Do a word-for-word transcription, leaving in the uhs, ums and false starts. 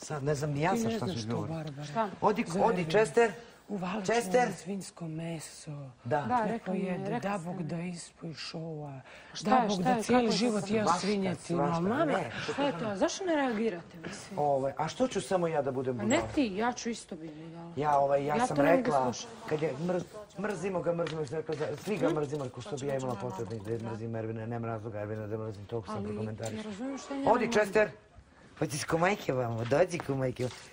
Sad ne znam ni ja sad šta ću govoriti. Šta? Odi, odi, Chester. Uvali Chester. ćemo svinjsko meso. Da. Da, Ne rekao mi je, pojede, rekao da sam Bog mi. da ispoji šova. Šta Da je, Bog šta da je, cijeli kako život sam? ja Svašta, svinjetinu. svašta, Mama, ne. Šta je to? Zašto ne reagirate, mislim? Ovaj, a što ću samo ja da budem A budala? ne ti, ja ću isto biti budala. Ja, ovaj, ja, Ja sam to ne mogu rekla, slušati. kad je mrz, mrzimo ga, mrzimo što je rekla, da- svi ga mrzimo, ko što bi ja imala potrebu da mrzim Ervina, nema razloga Ervina da mrzim, toliko sam Ali prokomentariš. ne razumijem šta je njena Odi, Chester, hoćeš ko majke vamo, dođi ko majke.